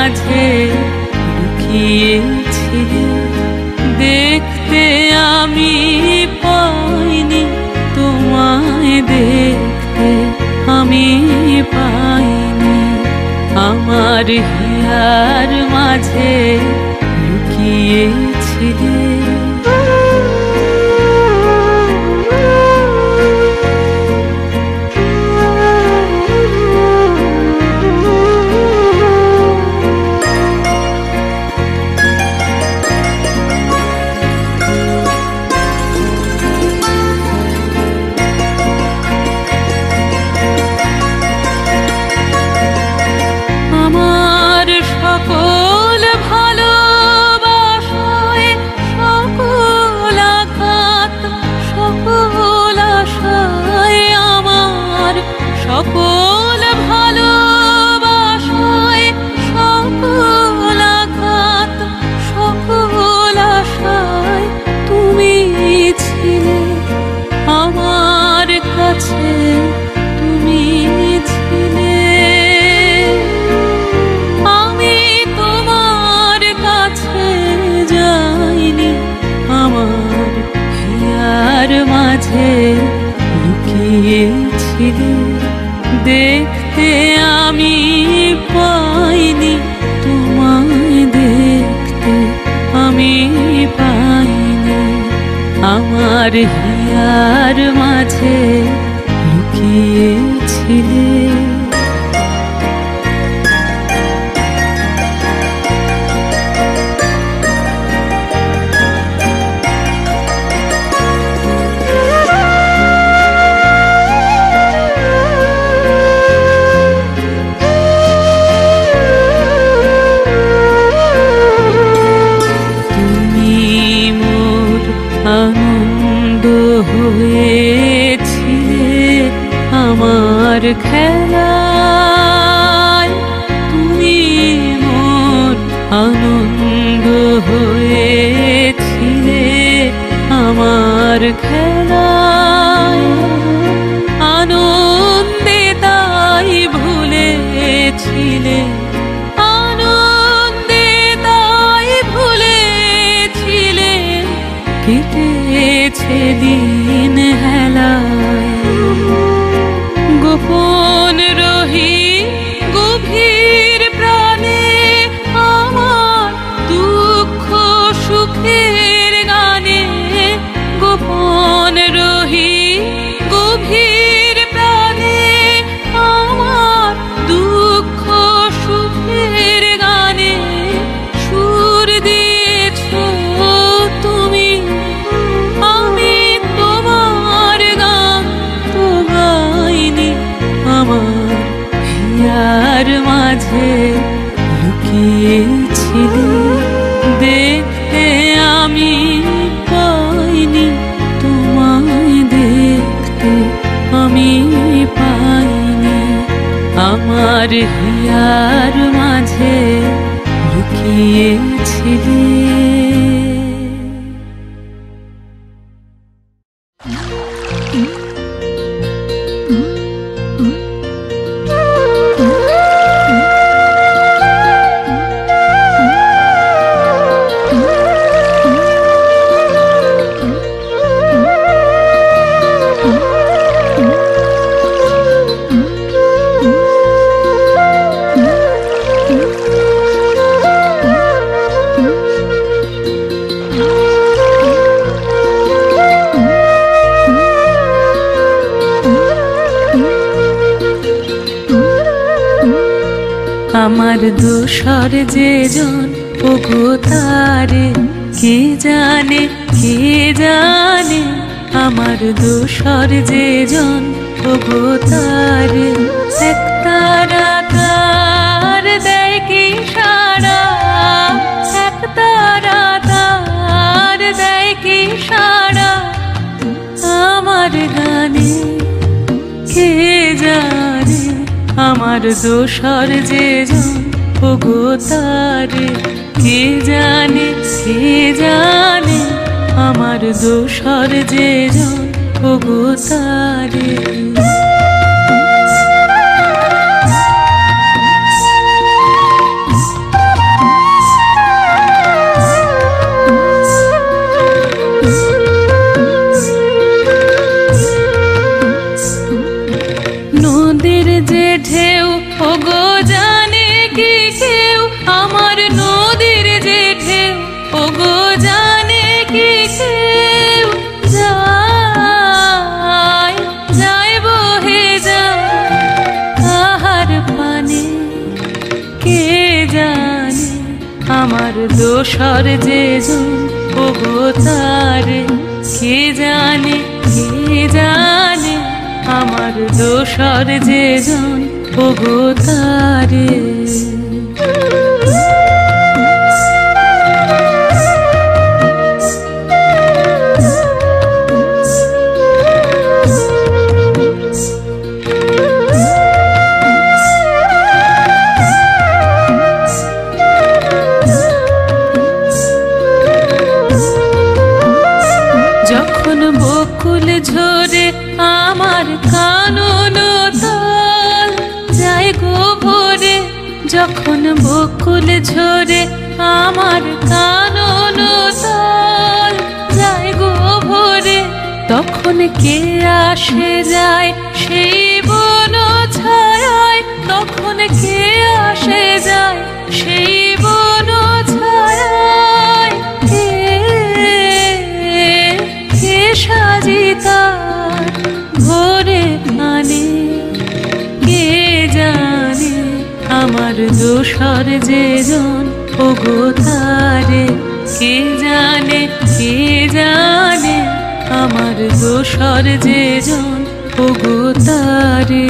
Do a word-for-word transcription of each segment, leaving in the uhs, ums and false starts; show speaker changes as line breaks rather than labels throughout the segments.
মাঝে লুকিয়েছিলে, দেখতে আমি পাইনি তোমায়, দেখতে আমি পাইনি। আমার হিয়ার মাঝে লুকিয়েছিলে। সকল ভালোবাসায় সকল আঘাত সকল আশায় তুমি ছিলে আমার কাছে, তুমি ছিলে। আমি তোমার কাছে যাইনি, আমার হিয়ার মাঝে লুকিয়েছিলে, দেখতে আমি পাইনি তোমায়, দেখতে আমি পাইনি। আমার হিয়ার মাঝে লুকিয়েছিলে। আনন্দ হয়েছিলে আমার খেলায়, তুমি মোর আনন্দ হয়েছিলে আমার খেলায়। আনন্দে তাই ভুলেছিলে, আনন্দে তাই ভুলেছিলে, কেটেছে দিন হেলায়। গোপন রহি গভীর প্রাণে আমার দুঃখ সুখের গানে, গোপন রহি গভীর প্রাণে আমার দুঃখ সুখের গানে সুর দিয়েছ তুমি। আমি তোমার গান তো গাইনি, আমার হিয়ার মাঝে লুকিয়েছিলে, দেখতে আমি পাইনি তোমায়, দেখতে আমি পাইনি। আমার হিয়ার মাঝে লুকিয়েছিলে। আমার দোসর যে জন ওগো তারে কে জানে, কে জানে। আমার দোসর যে জন ওগো তারে এক তারা তার দেয় কি সারা, এক তারা তার দেয় কি সারা আমার গানে, কে জানে। আমার দোসর যে জন ওগো তারে কে জানে, কে জানে। আমার দোসর যে জন ওগো তারে। জানে আমার দোসর যে জন ওগো তারে কে জানে কে জানে আমার দোসর যে জন ওগো তারে যখন বকুল ঝরে আমার কানন তাল যায় গো ভরে যখন বকুল ঝরে আমার কানন তাল যায় গো ভরে তখন কে আসে যায় সেই বন ছায়ায় তখন কে আসে যায় সেই বন ছায়ায় কে কে সাজিতার ভোরে আনে কে জানে আমার দোসর যে জন ওগো তারে কে জানে কে জানে আমার দোসর যে জন ওগো তারে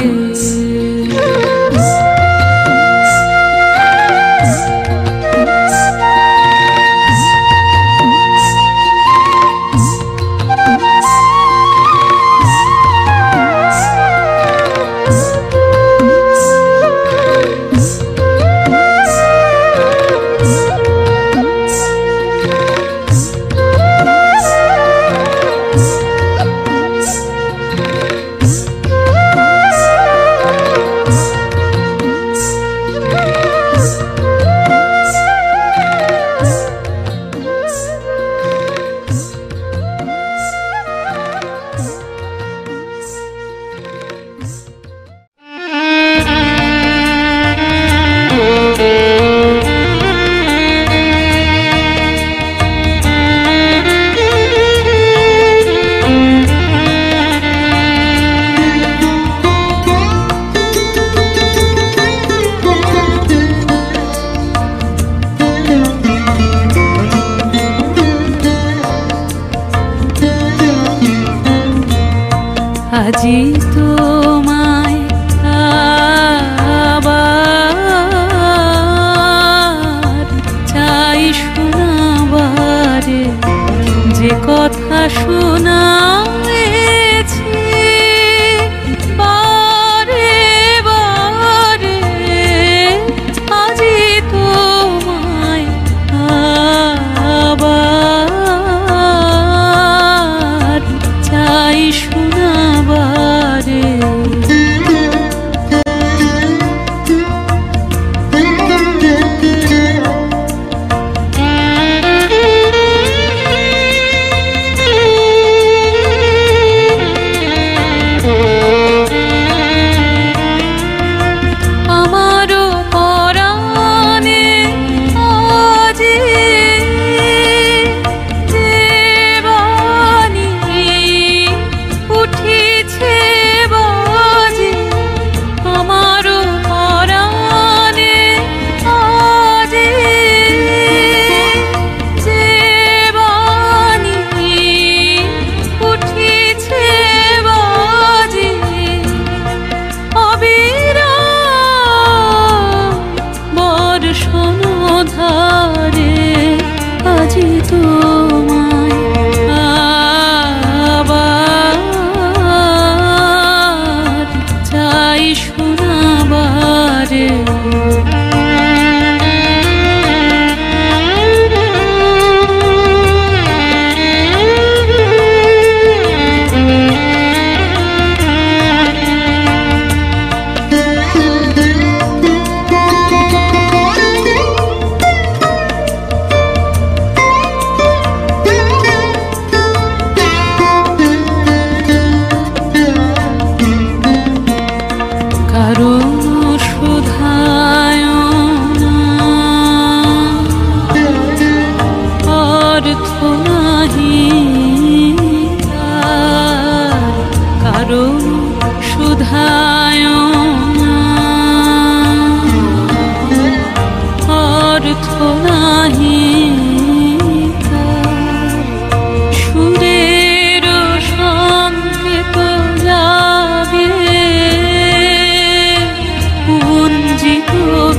আজি তোমায় আবার চাই শোনাবারে যে কথা শোনায়েছি বারে বারে আজি তোমায় আবার চাই শোনাবারে অর্থ নাহি তার, সুরের সংকেত জাগে পুঞ্জিত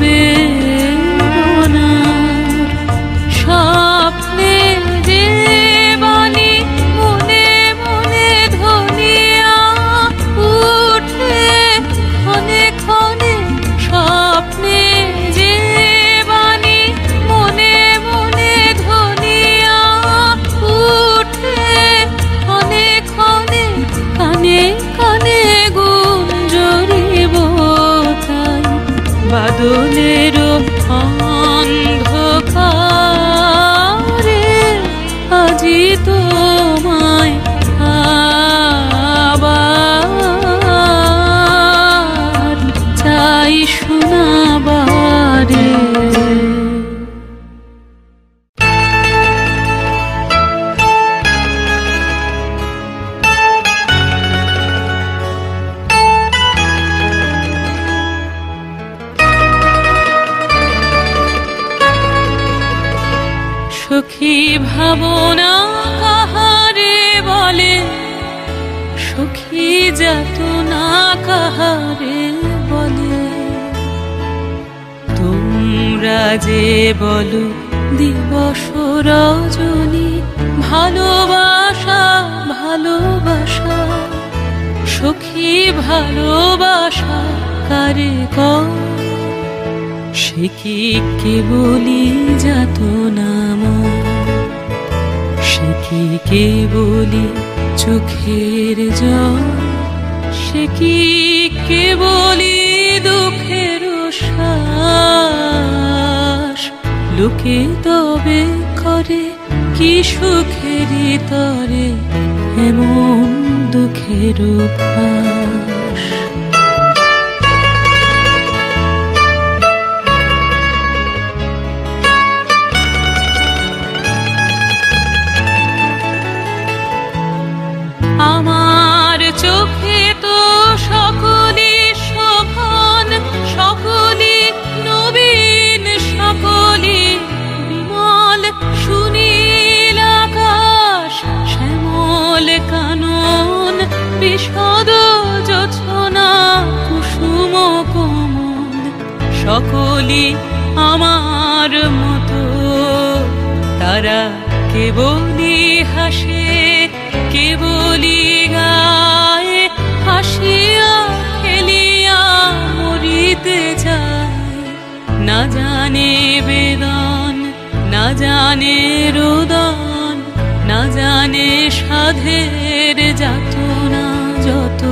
বেদনার, স্বপ্নে যে বাণী মনে মনে ধ্বনিয়া উঠে ক্ষণে ক্ষণে, স্বপ্নে যে বাণী মনে মনে ধ্বনিয়া উঠে ক্ষণে ক্ষণে, কানে কানে গুঞ্জরিব তাই বাদলের অন্ধকারে আজি তোমায় আবার চাই শোনাবারে। সখী ভাবনা কাহারে বলে, সখী যাতনা কাহারে বলে, তোমরা যে বলো দিবস রজনী ভালোবাসা ভালোবাসা, সখী ভালোবাসা কারে কয়, সে কি কেবলি যাতনা ময়, সে কি কেবলি চোখের জল, সে কি কেবলি দুঃখের শ্বাস, লোকে তবে করে কি সুখেরই তরে এমন দুঃখের ভাস। আমার চোখে তো সকলি শোভন, সকলি নবীন, সকলি বিমল, সুনীল আকাশ, শ্যামল কানন, বিশদ জোছনা, কুসুম কোমল, সকলি আমার মতো, তারা কেবলি হাসে কেবলি গায়, হাসিয়া খেলিয়া মরিতে যায়, না জানে বেদন, না জানে রোদন, না জানে সাধের যাতনা যত।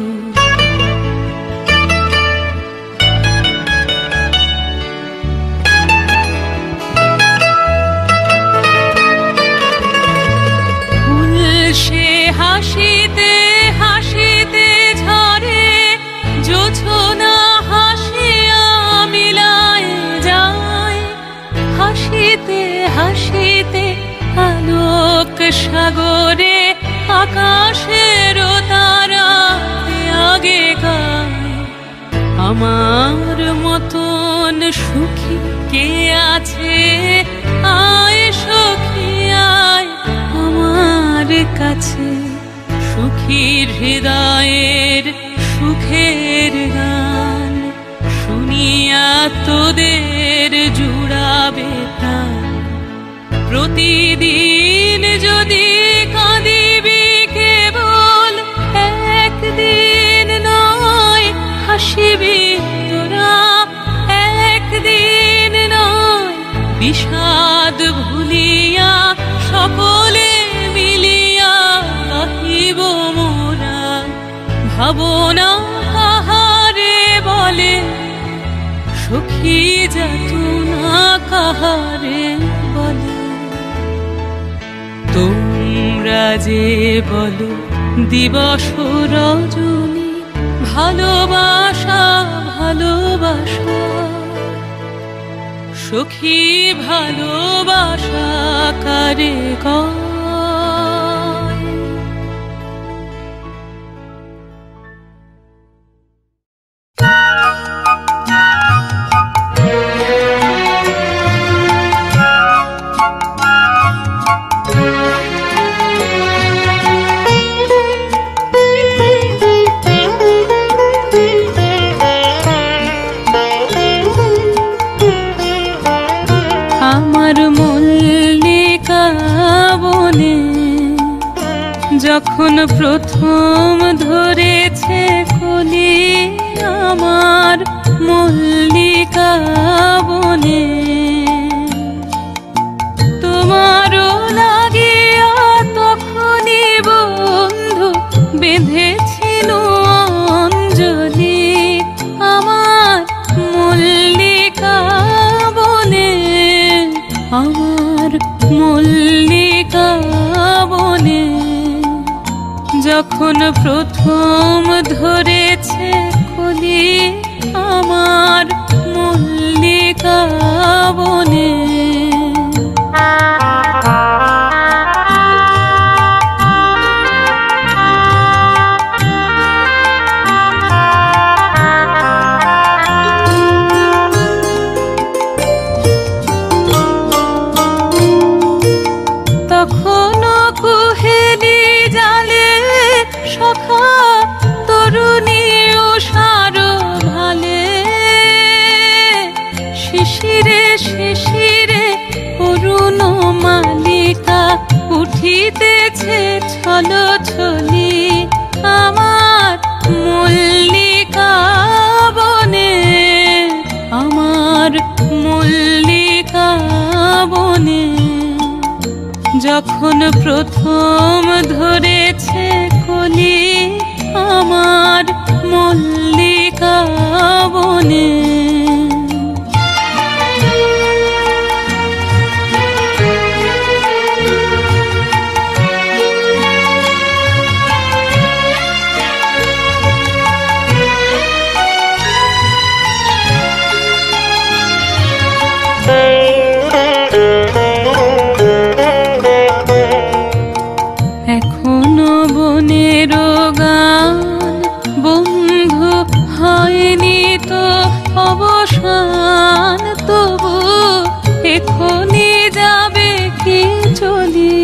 সে হাসিতে হাসিতে ঝরে, জোছনা হাসিয়া মিলায় যায়, হাসিতে হাসিতে আলোক সাগরে আকাশের তারা আগে গায়। আমার মতন সুখী কে আছে, আয় সখী আয় আমার কাছে, সুখীর হৃদয়ের সুখের গান শুনিয়া তোদের জুড়াবে প্রাণ। প্রতিদিন যদি কাঁদিবি কেবল, একদিন নয় হাসিবি তোরা, একদিন নয় বিষাদ ভুলিয়া সকলে মিলিয়া কাহিব মোরা। ভাবনা কাহারে বলে, সখী যাতনা কাহারে বলে, তোমরা যে বলো দিবস রজনী ভালোবাসা ভালোবাসা, সখী ভালোবাসা কারে কয়। যখন প্রথম ধরেছে কলি আমার মল্লিকা বনে, তোমারও লাগিয়া তখনই বন্ধু বেঁধেছিল অঞ্জলি আমার মল্লিকা বনে, আমার মল্লিকা বনে। যখন প্রথম ধরেছে কলি আমার মল্লিকা বনে, তখনও কুহেলি জালে সখা তরুণী উষার ভালে, শিশিরে শিশিরে অরুণ মালিকা উঠিতেছে ছল ছলি আমার মল্লিকা বনে, আমার মল্লিকা বনে। যখন প্রথম ধরেছে কলি আমার মল্লিকা বনে, এখনো বনের গান বন্ধু হয়নি তো অবসান, তবু এখনই যাবে কি চলি,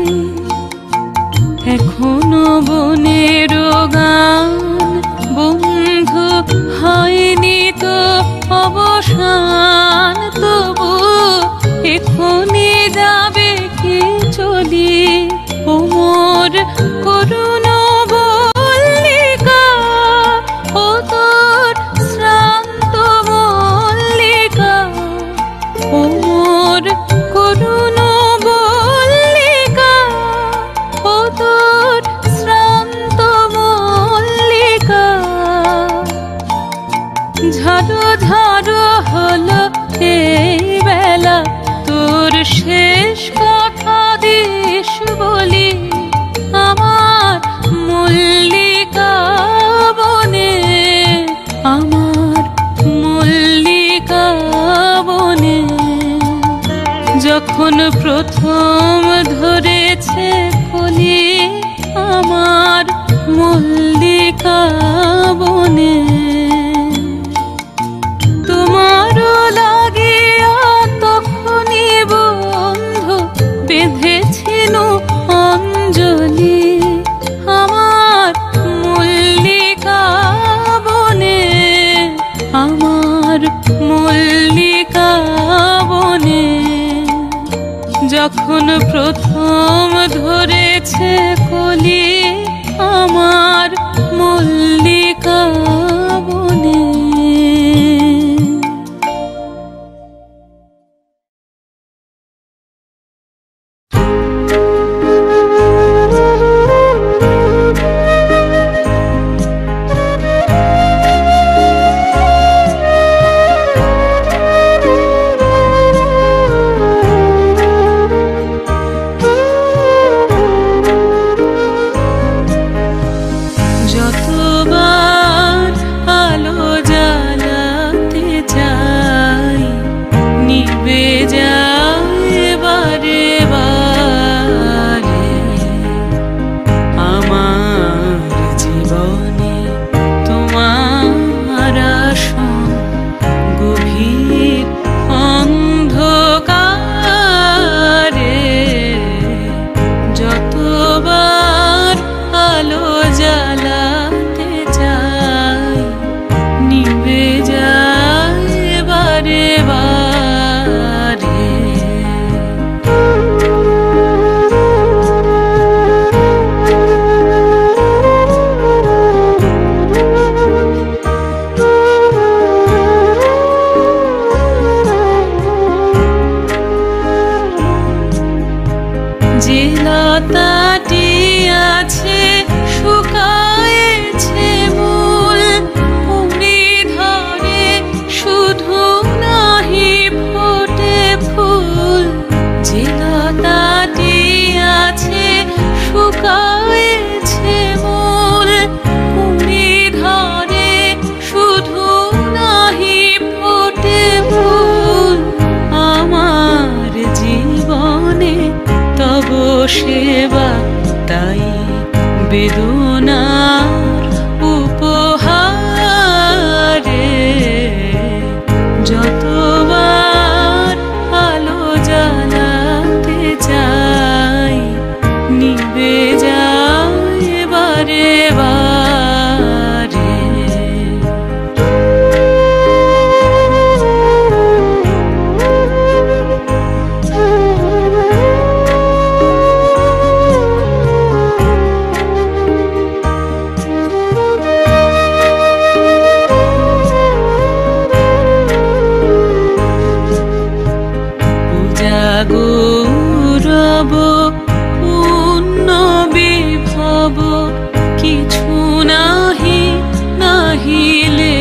এখনো বনের গান বন্ধু হয়নি তো অবসান, তবু এখনই যাবে কি চলি ওমর করুণ মল্লিকা, ও তোর শ্রান্ত মল্লিকা, ওমর করুণ মল্লিকা, ও তোর শ্রান্ত মল্লিকা। ঝাড়ো ঝাড়ো হলো এই বেলা তোর শেষ কথা দিস বলি আমার মল্লিকা বনে, আমার মল্লিকা বনে। যখন প্রথম ধরেছে কলি আমার মল্লিকা বনে, তোমারও লাগিয়া তখনই বন্ধু বেঁধেছিল অঞ্জলি আমার মল্লিকা বনে, আমার মল্লিকা বনে। যখন প্রথম ধরেছে কলি আমার মল্লিকা বনে। নিভে যায় বারে বারে যে লতাটি আছে শুকায়েছে মূল, কুঁড়ি ধরে শুধু নাহি ফোটে ফুল। যে লতাটি আছে শুকায়েছে মূল, কুঁড়ি ধরে শুধু নাহি ফোটে ফুল। আমার জীবনে তব সেবা তাই বেদনার উপহারে। যতবার আলো জ্বালাতে চাই, নিভে যায় বারে বারে। গৌরব পূর্ণ বিভব কিছু নাহি নাহিলে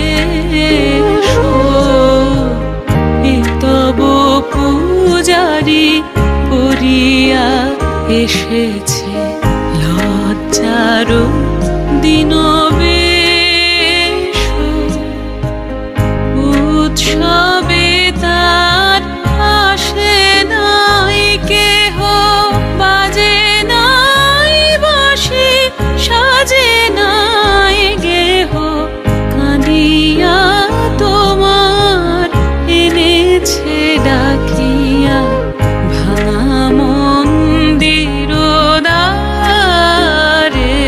এ তব পূজারি করিয়া এসেছে লজ্জার দিন বেশ। উৎসবে তার আসে নাই কেহ, বাজে নাই বাঁশি, সাজে নাই গেহ। কাঁদিয়া তোমার এনেছে ডাকিয়া ভাঙা মন্দির দ্বারে।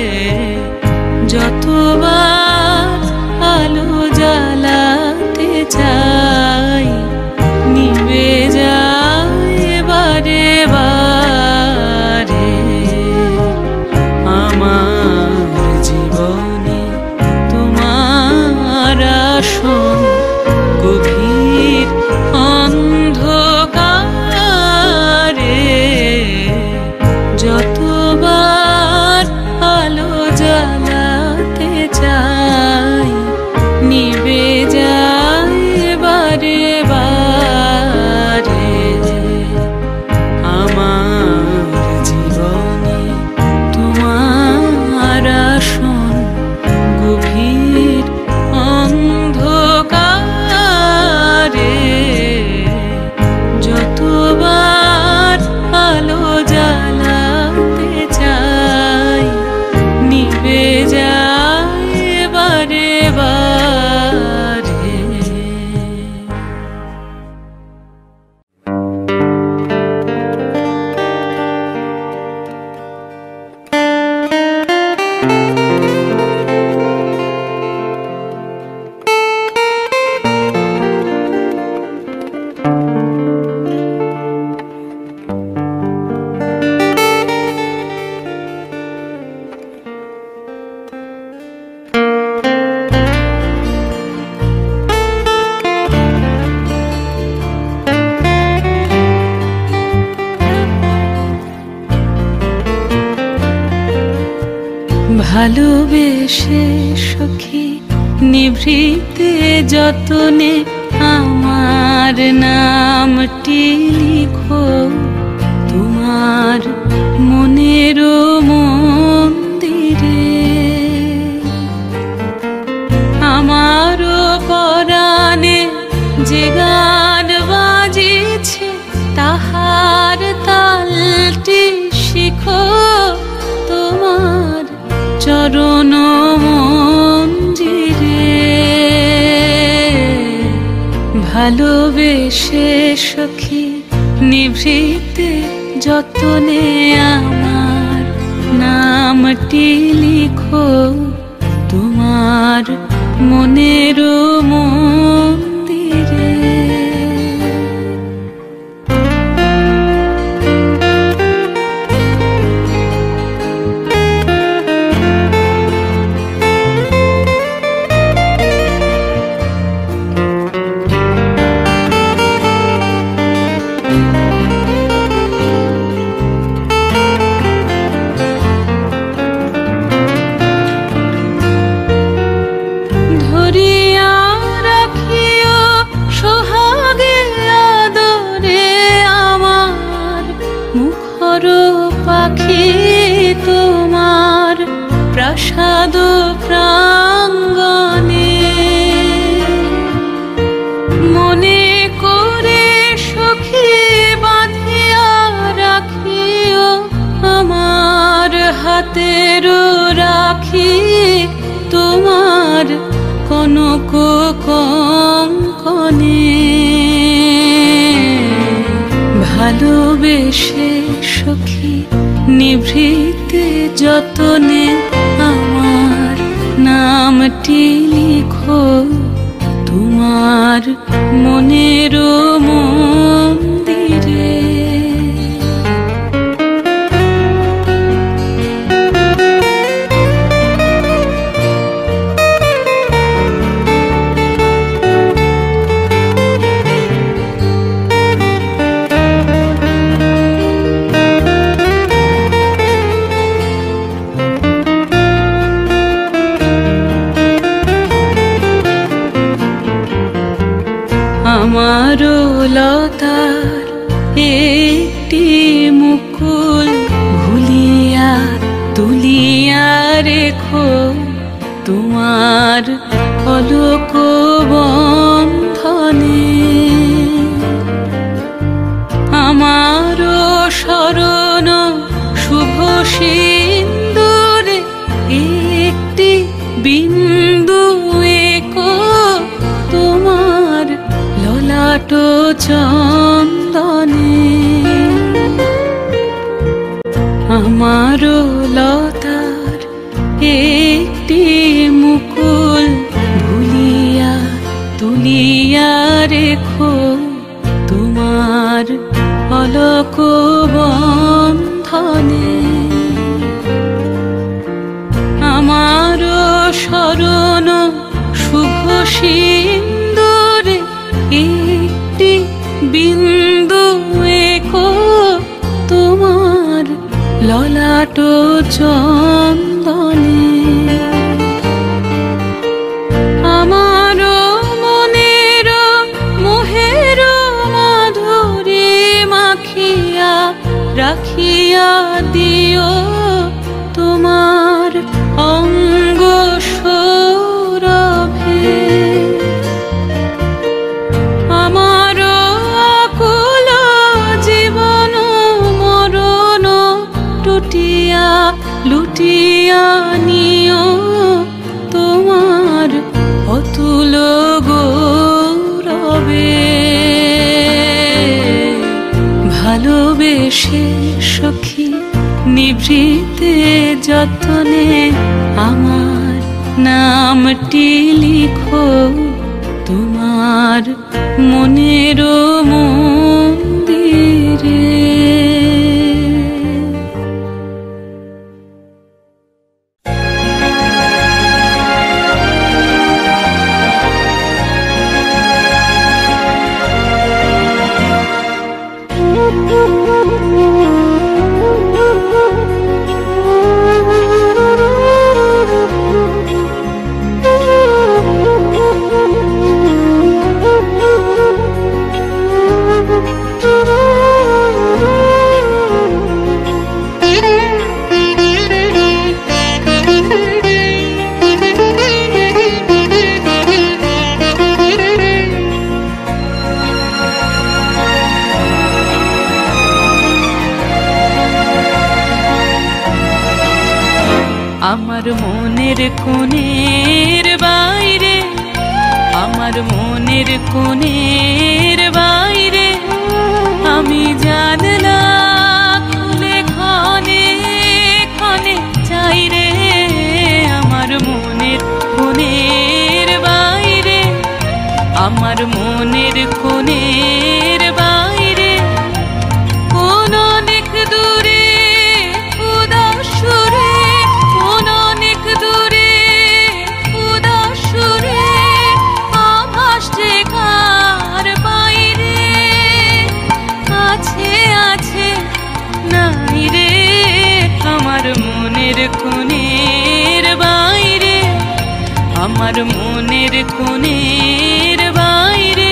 যতবার আলো জ্বালাতে চাই, নিভে যায় বারে বারে। আমার জীবনে তোমার আসন গভীর অন্ধকারে। যতবার আলো জ্বালাতে চাই, নিভে যায় বারে বারে। আমার জীবনে তোমার আসন গভীর অন্ধকারে। যতবার আলো জ্বালাতে চাই, নিভে যায় বারে বারে। ভালোবেসে সখী নিভৃতে যতনে আমার নামটি লিখো তোমার মনের মন্দিরে। আমারও পরাণে যে গান বাজিছে, তাহার তালটি শিখো তোমার চরণ মঞ্জিরে। ভালোবেসে সখী নিভৃতে যতনে আমার নামটি লিখো তোমার মনের মন্দিরে। রাখি তোমার প্রাসাদ প্রাঙ্গণে। মনে করে সখী বাঁধিয়া রাখিও আমার হাতের রাখি তোমার কনক কঙ্কণে। ভালোবেসে সখী নিভৃতে যতনে আমার নামটি লিখো তোমার মনের মন্দিরে। আমারও লতার একটি মুকুল ভুলিয়া তুলিয়া রেখো তোমার পলক বন্ধনে। আমারও শরণ শুভ সিন্দুরে একটি বিন্দু একো তোমার ললাট চন্দনে। আমারও লতার একটি মুকুল ভুলিয়া তুলিয়া রেখো তোমার পলক বন্ধনে। আমারও শরণ শুভ সিন্দুরে একটি বিন্দু একো তোমার ললাট চন্দনে। আমারও মনের মোহের মাধুরী মাখিয়া রাখিয়া দিও তোমার অঙ্গ সৌরভে। আমারও আকুল জীবন মরণ টুটিয়া লুটিয়া নিও তোমার অতুল গৌরবে। ভালোবেসে সখী নিভৃতে যতনে আমার নামটি লিখো তোমার মনের মন্দিরে। আমার মনের কোণের বাইরে, আমার মনের কোণের বাইরে আমি জানলা খুলে ক্ষণে ক্ষণে চাই রে। আমার মনের কোণের বাইরে, আমার মনের কোণের বাইরে কোন অনেক দূরে উদাসুরে, কোন অনেক দূরে উদাসুরে আভাস যে কার বাইরে আছে আছে নাই রে। আমার মনের কোণের বাইরে, আমার মনের কোণের বাইরে।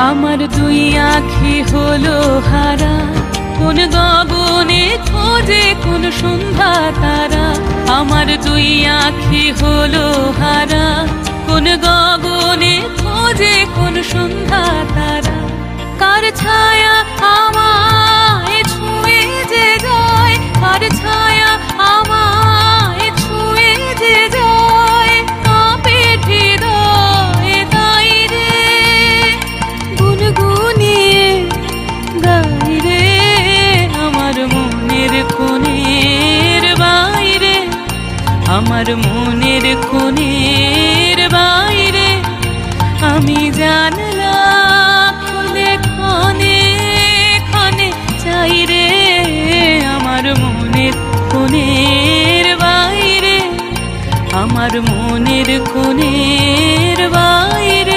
আমার দুই আঁখি হলো হারা, কোন গগনে খোঁজে কোন সন্ধ্যা তারা। আমার দুই আঁখি হলো হারা, কোন গগনে খোঁজে কোন সন্ধ্যা তারা। কার ছায়া আমায় ছুঁয়ে যে যায়, কার ছায়া আমায় ছুঁয়ে যে যায়, কাঁপে হৃদয় তাই রে গুনগুনিয়ে গাই রে। আমার মনের কোণের বাইরে, আমার মনের কোণের বাইরে আমি জানলা খুলে ক্ষণে ক্ষণে চাই রে। আমার মনের কোণের বাইরে, আমার মনের কোণের বাইরে।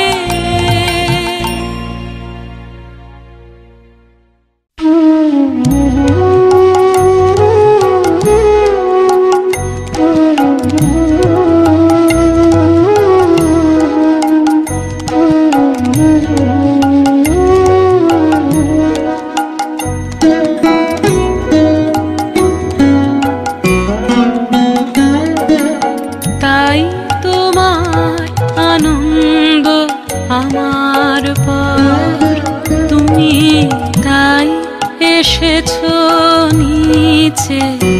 তাই তোমার আনন্দ আমার পর, তুমি তাই এসেছো নিচে।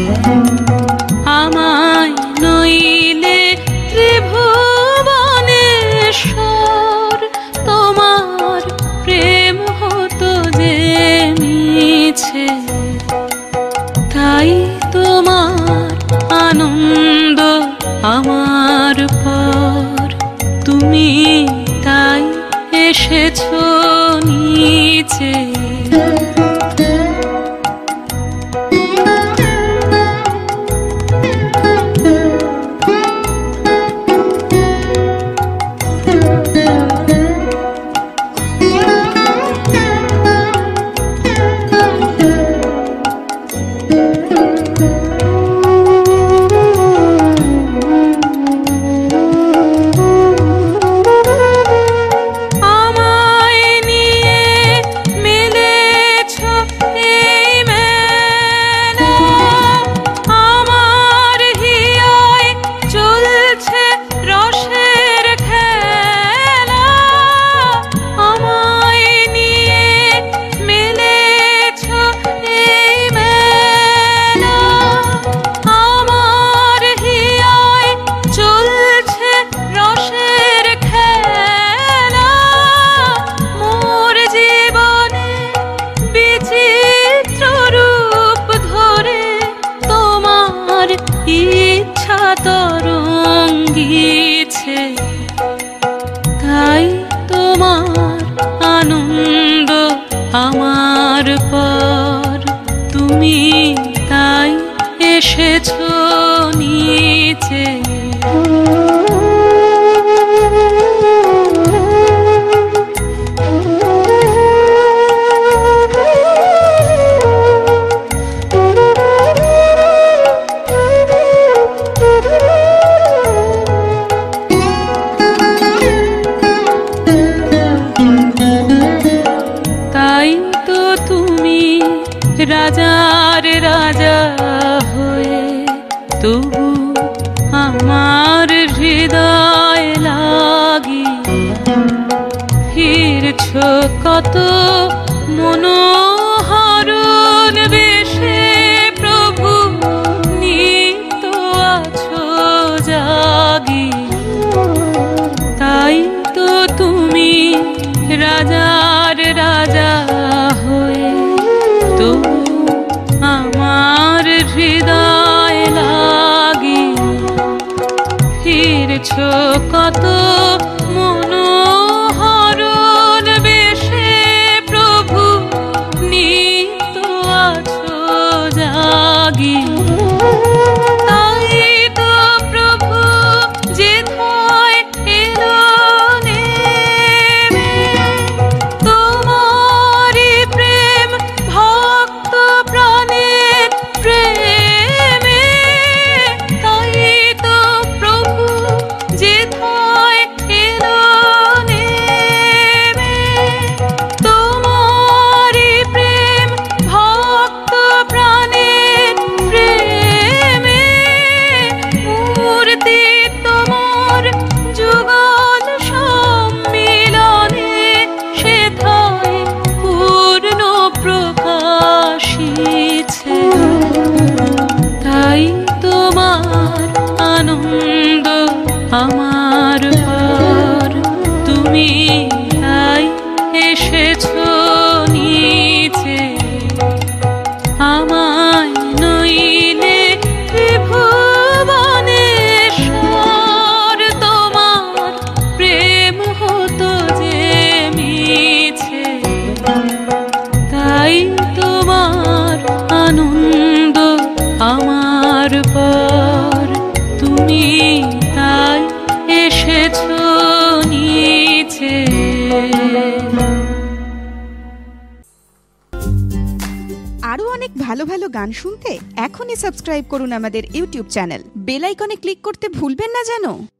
আমায় নইলে ত্রিভুবনেশ্বর, তোমার প্রেম হতো যে মিছে। তাই তোমার আনন্দ আমার পর, তুমি তাই এসেছো নিচে। তরঙ্গিছে। তাই তোমার আনন্দ আমার পর, তুমি তাই এসেছো নিচে। রাজার রাজা হয়ে তবু আমার হৃদয় লাগি ফিরছ কত মনোহরণ বেশে। প্রভু নিত্য আছো জাগি, তাই তো তুমি রাজার রাজা হয়ে তবু আমার হৃদয় লাগি ফিরছ কত মনোহরণ বেশে। প্রভু নিত্য আছো জাগি, তাই তো প্রভু যেথায় এলো নেমে এসেছো নিচে, আমায় নইলে ত্রিভুবনেশ্বর তোমার প্রেম হতো যে মিছে। তাই তোমার আনন্দ আমার পর, তুমি তাই এসেছো নিচে।
আরো অনেক ভালো ভালো গান শুনতে এখনই সাবস্ক্রাইব করুন আমাদের ইউটিউব চ্যানেল। বেল আইকনে ক্লিক করতে ভুলবেন না যেন।